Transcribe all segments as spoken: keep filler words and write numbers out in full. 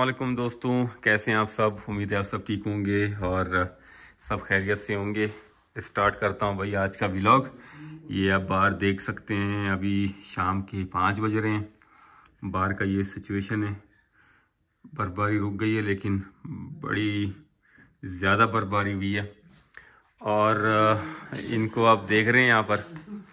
वालेकुम दोस्तों, कैसे हैं आप सब। उम्मीद है आप सब ठीक होंगे और सब खैरियत से होंगे। स्टार्ट करता हूं भाई आज का व्लॉग। ये आप बाहर देख सकते हैं, अभी शाम के पाँच बज रहे हैं। बाहर का ये सिचुएशन है। बर्फबारी रुक गई है लेकिन बड़ी ज़्यादा बर्फबारी हुई है और इनको आप देख रहे हैं यहाँ पर।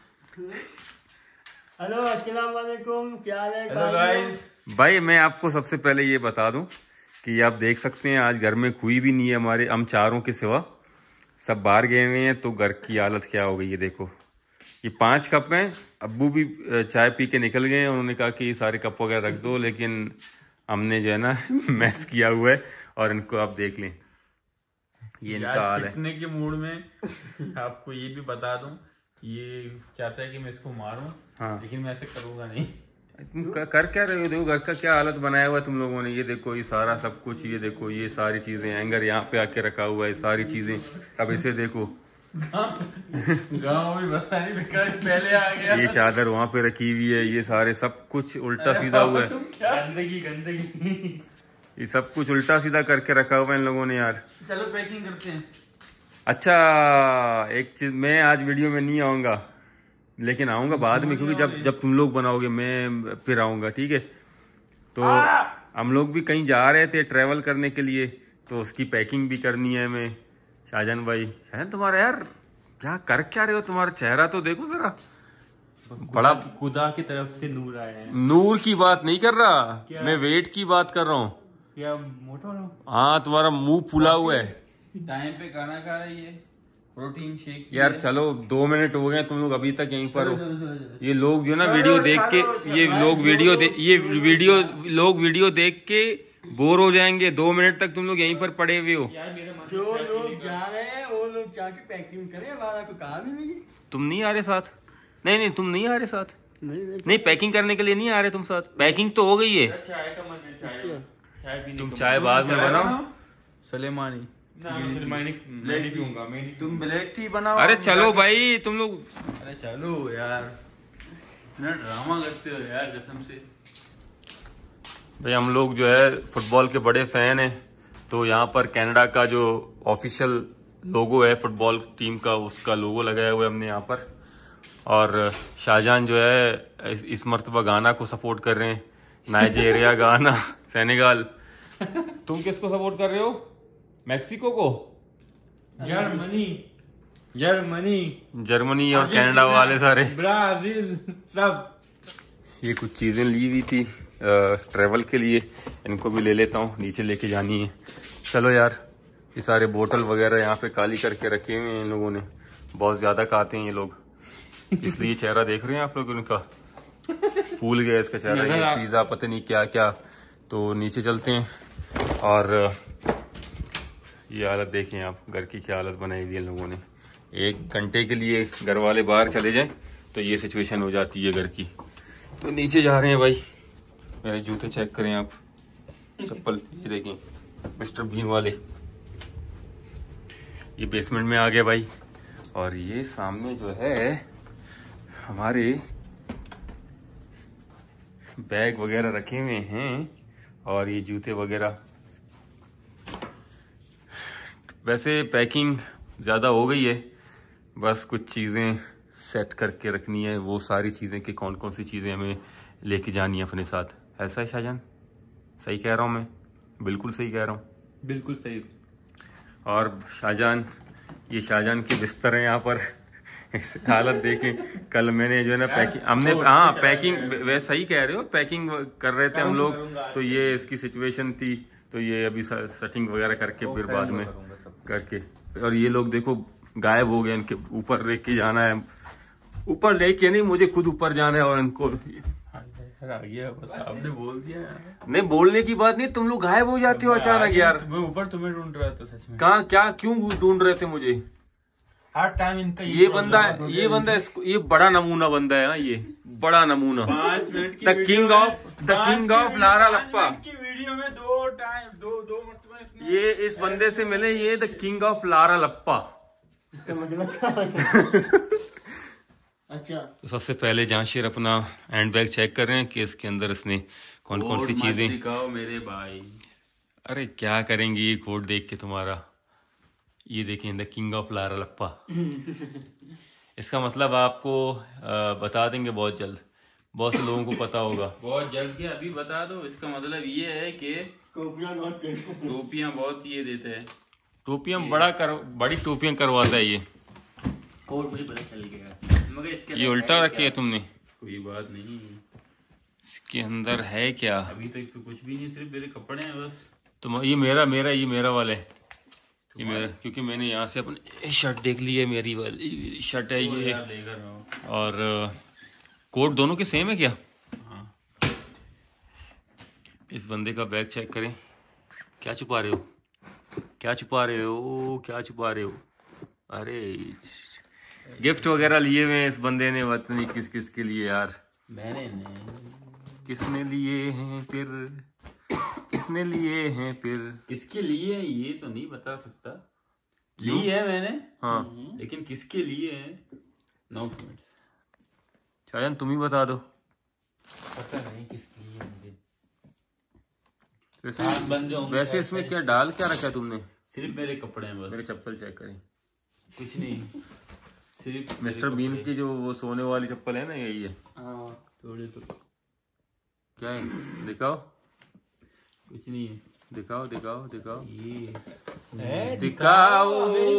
हेलो अस्सलाम वालेकुम, क्या हाल है? Hello guys. भाई मैं आपको सबसे पहले ये बता दूं कि आप देख सकते हैं आज घर में कोई भी नहीं है हमारे, हम चारों के सिवा। सब बाहर गए हुए हैं तो घर की हालत क्या हो गई है। देखो ये पांच कप हैं। अब्बू भी चाय पी के निकल गए हैं। उन्होंने कहा कि ये सारे कप वगैरह रख दो, लेकिन हमने जो है ना मैस किया हुआ है। और इनको आप देख लें, ये इनका हाल है। पिटने के मूड में आपको ये भी बता दूं, ये चाहता है कि मैं इसको मारूं। हाँ। लेकिन मैं ऐसे करूंगा नहीं। तुम कर क्या रहे हो? देखो घर का क्या हालत बनाया हुआ है तुम लोगों ने। ये देखो ये सारा सब कुछ, ये देखो ये सारी चीजें, एंगर यहाँ पे आके रखा हुआ है, सारी चीजें। अब इसे देखो गाँव में बस पहले आ गया। ये चादर वहाँ पे रखी हुई है, ये सारे सब कुछ उल्टा सीधा हुआ है। गंदगी गंदगी ये सब कुछ उल्टा सीधा करके रखा हुआ है इन लोगों ने यार। चलो पैकिंग करते हैं। अच्छा एक चीज, मैं आज वीडियो में नहीं आऊंगा लेकिन आऊंगा बाद में, क्योंकि जब जब तुम लोग बनाओगे मैं फिर आऊंगा, ठीक है। तो हम लोग भी कहीं जा रहे थे ट्रैवल करने के लिए, तो उसकी पैकिंग भी करनी है हमें। शाहजान भाई, शाहजान तुम्हारा यार क्या कर क्या रहे हो? तुम्हारा चेहरा तो देखो जरा, बड़ा खुदा की तरफ से नूर आया है। नूर की बात नहीं कर रहा मैं, वेट की बात कर रहा हूँ। क्या मोटा हो? हाँ तुम्हारा मुंह फूला हुआ है। टाइम पे खाना खा रही है, प्रोटीन शेक यार चलो दो मिनट हो गए, तुम लोग अभी तक यहीं पर हो। ये लोग जो ना वीडियो देख के, ये लोग वीडियो दे ये वीडियो लोग वीडियो देख के बोर हो जाएंगे। दो मिनट तक तुम लोग यहीं पर पड़े हुए हो। जो लोग जा रहे हैं वो लोग जाके पैकिंग करें, हमारा कोई काम ही नहीं। तुम नहीं आ रहे साथ? नहीं नहीं तुम नहीं आ रहे साथ। नहीं नहीं, नहीं पैकिंग करने के लिए नहीं आ रहे तुम साथ। पैकिंग तो हो गई है। चाय का मन है, चाय चाय पीने। तुम चाय बाद में बनाओ। सलेमानी तुम ब्लैक टी बनाओ। अरे चलो भाई तुम लोग, अरे चलो यार, इतना ड्रामा करते हो यार कसम से। भाई हम लोग जो है फुटबॉल के बड़े फैन हैं, तो यहाँ पर कनाडा का जो ऑफिशियल लोगो है फुटबॉल टीम का, उसका लोगो लगाया हुआ है हमने यहाँ पर। और शाहजान जो है इस, इस मर्तबा गाना को सपोर्ट कर रहे हैं, नाइजीरिया गाना सेनेगाल। तुम किसको सपोर्ट कर रहे हो? मैक्सिको को? जर्मनी जर्मनी जर्मनी और कनाडा वाले सारे, ब्राजील सब। ये कुछ चीजें ली हुई थी ट्रैवल के लिए, इनको भी ले लेता हूँ, नीचे लेके जानी है। चलो यार, ये सारे बोतल वगैरह यहाँ पे काली करके रखे हुए हैं इन लोगों ने। बहुत ज्यादा खाते हैं ये लोग, इसलिए चेहरा देख रहे हैं आप लोग उनका, फूल गया इसका चेहरा। ये पिज्जा पता नहीं क्या क्या। तो नीचे चलते हैं और ये हालत देखें आप, घर की क्या हालत बनाई हुई है लोगों ने। एक घंटे के लिए घर वाले बाहर चले जाएं तो ये सिचुएशन हो जाती है घर की। तो नीचे जा रहे हैं भाई। मेरे जूते चेक करें आप, चप्पल ये देखें मिस्टर बीन वाले। ये बेसमेंट में आ गया भाई। और ये सामने जो है हमारे बैग वगैरह रखे हुए हैं और ये जूते वगैरह। वैसे पैकिंग ज़्यादा हो गई है, बस कुछ चीज़ें सेट करके रखनी है। वो सारी चीज़ें कि कौन कौन सी चीज़ें हमें लेके जानी है अपने साथ। ऐसा है शाहजान? सही कह रहा हूँ मैं? बिल्कुल सही कह रहा हूँ। बिल्कुल सही। और शाहजान, ये शाहजान के बिस्तर हैं यहाँ पर। हालत देखें। कल मैंने जो है ना पैकिंग, हमने हाँ पैकिंग, वैसे सही कह रहे हो, पैकिंग कर रहे थे हम लोग, तो ये इसकी सिचुएशन थी। तो ये अभी सेटिंग वगैरह करके फिर बाद में करके। और ये लोग देखो गायब हो गए, इनके ऊपर लेके जाना है। ऊपर लेके नहीं, मुझे खुद ऊपर जाना है। और इनको आ गया, बस आपने बोल दिया। नहीं बोलने की बात नहीं, तुम लोग गायब हो जाते हो अचानक यार। मैं ऊपर तुम्हें ढूंढ रहा था सच में। कहाँ क्या क्यों ढूंढ रहे थे मुझे? हर टाइम इनका ये बंदा ये बंदा इसको, ये बड़ा नमूना बंदा है ना, ये बड़ा नमूना। पांच मिनट की the king of the king of Lara Lappa की वीडियो में दो टाइम दो दो मरतबा इसने। ये इस बंदे से मिले, ये the king of Lara Lappa. अच्छा, तो सबसे पहले जहांशीर अपना हैंड बैग चेक कर रहे हैं कि इसके अंदर इसने कौन कौन सी चीजें। दिखाओ मेरे भाई। अरे क्या करेंगे ये कोट देख के तुम्हारा। ये देखें, the king of Lara Lappa. इसका मतलब आपको आ, बता देंगे बहुत जल्द, बहुत से लोगों को पता होगा। बहुत जल्द क्या, अभी बता दो। इसका मतलब ये है कि टोपियां बहुत टोपियां बहुत ये देते हैं। टोपियां बड़ा कर बड़ी टोपियां करवाता है ये। कोट मुझे पता चल गया, मगर इसके ये उल्टा रखी है तुमने। कोई बात नहीं, इसके अंदर है क्या? अभी तक तो कुछ भी नहीं, सिर्फ मेरे कपड़े हैं बस। तुम ये मेरा मेरा ये मेरा वाला है, ये मेरा, क्योंकि मैंने यहाँ से अपनी शर्ट देख ली है, मेरी वाली शर्ट है ये। और कोट दोनों के सेम है क्या? हाँ। इस बंदे का बैग चेक करें। क्या छुपा रहे हो, क्या छुपा रहे हो, क्या छुपा रहे हो? अरे गिफ्ट वगैरह लिए हुए इस बंदे ने, पता नहीं किस किस के लिए यार। मैंने नहीं। किसने लिए हैं फिर, किसने लिए हैं फिर? किसके लिए ये तो नहीं बता सकता। क्यों? ली है मैंने, हाँ, लेकिन किसके लिए है नो कमेंट्स। शायद तुम ही बता दो। पता नहीं किसके लिए मुझे। वैसे, बन जाऊंगा वैसे इसमें क्या डाल क्या रखा है तुमने? सिर्फ मेरे कपड़े हैं बस। मेरे चप्पल चेक करें। कुछ नहीं, सिर्फ मिस्टर बीन की जो वो सोने वाली चप्पल है ना, यही है। हाँ थोड़े तो। क्या है, दिखाओ। कुछ नहीं है। दिखाओ दिखाओ दिखाओ ये है दिखाओ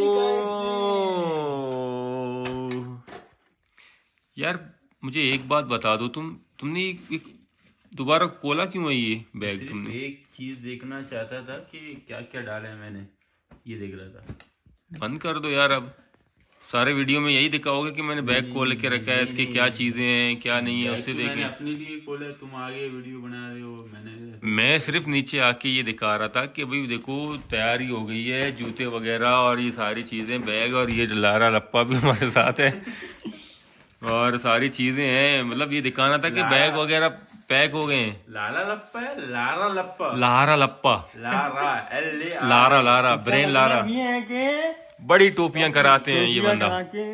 यार। मुझे एक बात बता दो, तुम तुमने एक, एक दोबारा खोला क्यों है ये बैग? सिर्फ तुमने एक चीज देखना चाहता था कि क्या क्या डाला है मैंने, ये देख रहा था। बंद कर दो यार। अब सारे वीडियो में यही दिखाओगे कि मैंने बैग खोल के रखा है, इसके क्या चीजें हैं क्या नहीं है, उससे मैंने देखें। अपने लिए खोला, तुम आगे वीडियो बना रहे हो। मैंने मैं सिर्फ नीचे आके ये दिखा रहा था कि भाई देखो तैयारी हो गई है, जूते वगैरह और ये सारी चीजें, बैग, और ये लारा लप्पा भी हमारे साथ है और सारी चीजें हैं। मतलब ये दिखाना था कि बैग वगैरह पैक हो गए हैं। लाला लप्पा है, Lara Lappa, Lara Lappa, Lara L A R. Lara Lara brain Lara. ये है कि बड़ी टोपियां कराते हैं ये बंदा।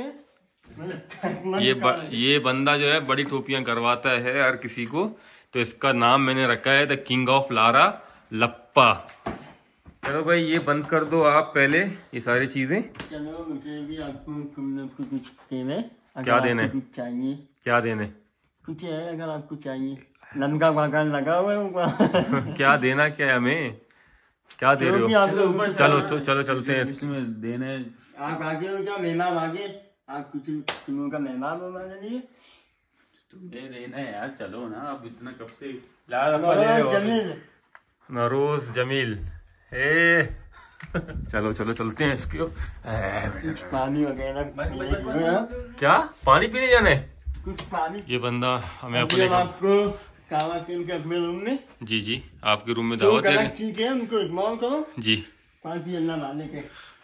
के ये ब, ये बंदा जो है बड़ी टोपियां करवाता है हर किसी को। तो इसका नाम मैंने रखा है the king of Lara Lappa. चलो भाई ये बंद कर दो आप पहले ये सारी चीजें। चलो मुझे भी आपको तुम लोग को कुछ देना है। क्या देना है? कुछ चाहिए? क्या देने? कुछ है अगर आपको चाहिए। लंका बागान लगा हुआ है ऊपर। क्या देना क्या है हमें? क्या दे रहे हो? चलो चलो तो चलो चलते हैं। इसमें देने आप आगे हो क्या मेहमान आगे? आप कुछ तुम लोग का मेहमान हो मेरे लिए। तुम्हें देना है यार, चलो ना। अब इतना कब से लारा लप्पा ले रहे हो? जमील नरोज जमील ए चलो चलो चलते हैं इसके। कुछ पानी वगैरह पीने के लिए आप? क्या पानी पीने जाना है? कुछ पानी। ये बंदा हमें अभी अपने हम आपको कावा किन के अपने रूम में जी जी आपके रूम में जो दावत दे रहे गलत चीज है उनको इग्नोर करो। जी पानी अल्लाह माने के।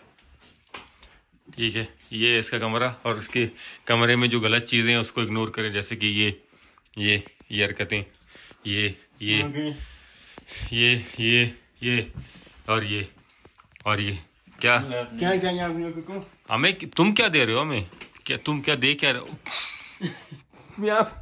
ठीक है, ये इसका कमरा और उसके कमरे में जो गलत चीजें हैं उसको इग्नोर करें। जैसे कि ये ये ये हरकतें, ये ये ओके। ये ये ये और ये और ये क्या क्या चाहिए आप लोगों को? हमें? तुम क्या दे रहे हो हमें? क्या तुम क्या दे क्या रहे हो? आप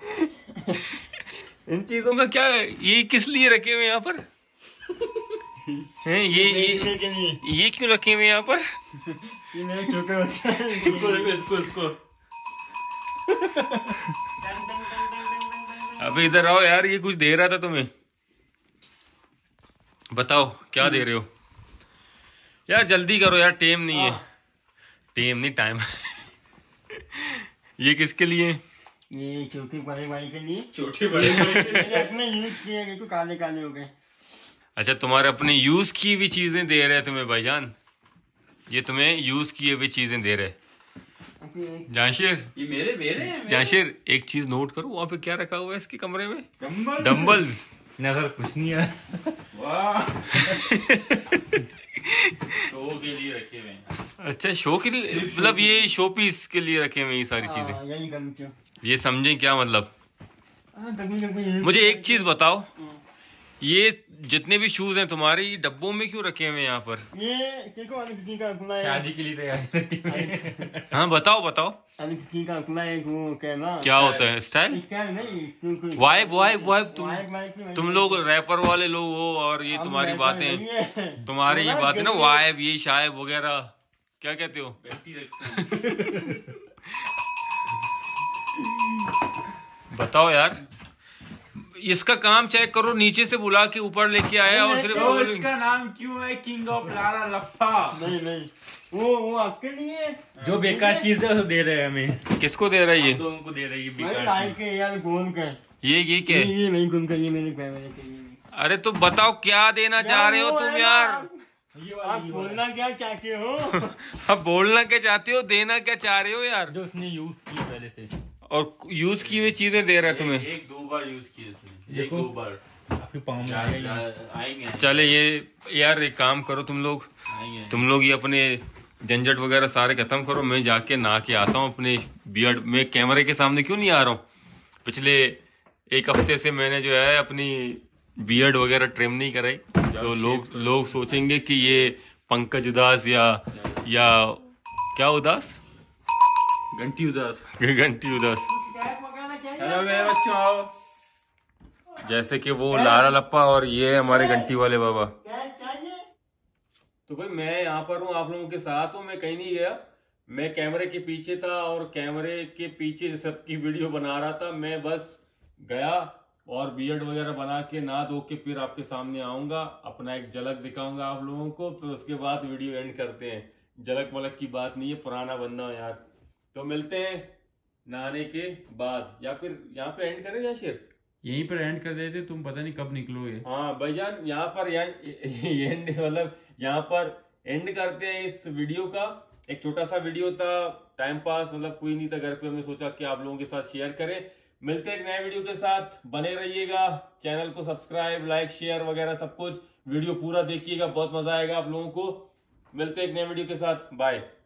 इन चीजों का क्या, ये किस लिए रखे हुए यहाँ पर हैं? ये ये के लिए ये क्यों रखे हुए यहाँ पर? ये मेरे छोटे बच्चे हैं। इसको देखो, इसको इसको अबे इधर आओ यार, ये कुछ दे रहा था तुम्हें। बताओ क्या दे रहे हो यार? जल्दी करो यार, टेम नहीं है। टेम नहीं, टाइम। ये किसके लिए? ये छोटे बड़े भाई के लिए। छोटे बड़े मैंने अपने यूज किए हैं, तो काले काले हो गए। अच्छा, तुम्हारे अपने यूज की हुई चीजें दे रहे हैं तुम्हें भाईजान। ये तुम्हें यूज किए हुई चीजें दे रहे। जाशिर, ये मेरे मेरे हैं। जाशिर एक चीज नोट करो, वहाँ पे क्या रखा हुआ है इसके कमरे में? Dumbbell dumbbells. नजर कुछ नहीं है। वाह शो के लिए रखे हुए हैं। अच्छा, शो के लिए, मतलब ये शो पीस के लिए रखे हुए ये सारी चीजें। हाँ, यही करनी चाहिए। ये समझे क्या मतलब? हाँ, कभी कभी यूज मुझे एक चीज बताओ, ये जितने भी शूज हैं तुम्हारे ये डब्बों में क्यों रखे हुए हैं यहाँ पर? ये देखो अनिक का अपना है शादी के लिए तैयारी। हाँ बताओ बताओ अनिक का अपना एक वो कहना क्या होता है स्टाइल? क्या नहीं वाइब वाइब वाइब तुम वाइब वाइब तुम लोग रैपर वाले लोग हो और ये तुम्हारी बातें तुम्हारे ये बातें ना वाइब ये शायब वगैरह क्या कहते हो? बताओ यार इसका काम चेक करो नीचे से बुला के ऊपर लेके आया और सिर्फ तो इसका नाम क्यों है किंग ऑफ लारा लप्पा? नहीं नहीं वो वो आपके लिए जो बेकार चीज है वो दे रहे हैं हमें। किसको दे रहा है ये? लोगों को दे रही है भाई बेकार भाई चीज। के यार गोल का ये ये क्या ये है? ये नहीं गोल का ये मैंने कहा मैंने कहा अरे तो बताओ क्या देना चाह रहे हो तुम यार? ये आप वाली बोलना क्या चाहते हो? अब बोलना क्या चाहते हो देना क्या चाह रहे हो यार? जो उसने यूज की पहले से और यूज की हुई चीजें दे रहा है तुम्हें। एक दो बार यूज किए इसने एक दो बार आपके पाँव में आएंगे चले ये यार एक काम करो तुम लोग आएंगे तुम लोग ये अपने झंझट वगैरह सारे खत्म करो। मैं जाके नहा के आता हूँ अपने बियर्ड में। कैमरे के सामने क्यों नहीं आ रहा हूँ? पिछले एक हफ्ते से मैंने जो है अपनी बियर्ड वगैरह ट्रिम नहीं कराई तो लोग लोग सोचेंगे कि ये पंकज उदास या या क्या उदास घंटी उदास घंटी उदास क्या पकाना चाहिए? हेलो मेरे बच्चों आओ। जैसे कि वो लारा लप्पा और ये हमारे घंटी वाले बाबा। क्या चाहिए? तो भाई मैं यहाँ पर हूँ आप लोगों के साथ हूँ। मैं कहीं नहीं गया। मैं कैमरे के पीछे था और कैमरे के पीछे सबकी वीडियो बना रहा था। मैं बस गया और बियर्ड वगैरह बना के नहा धो के फिर आपके सामने आऊंगा अपना एक झलक दिखाऊंगा आप लोगों को। फिर उसके बाद वीडियो एंड करते हैं। झलक मलक की बात नहीं है पुराना बंदा हूं यार। तो मिलते हैं नहाने के बाद या फिर यहाँ पे एंड करें या शेर यहीं पर एंड कर देते तुम पता नहीं कब निकलोगे। हाँ भाईजान यहाँ पर एंड मतलब यहाँ पर एंड करते हैं इस वीडियो का। एक छोटा सा वीडियो था टाइम पास मतलब कोई नहीं था घर पे। हमने सोचा कि आप लोगों के साथ शेयर करें। मिलते हैं एक नए वीडियो के साथ। बने रहिएगा चैनल को सब्सक्राइब लाइक शेयर वगैरह सब कुछ। वीडियो पूरा देखिएगा बहुत मजा आएगा आप लोगों को। मिलते हैं एक नए वीडियो के साथ। बाय।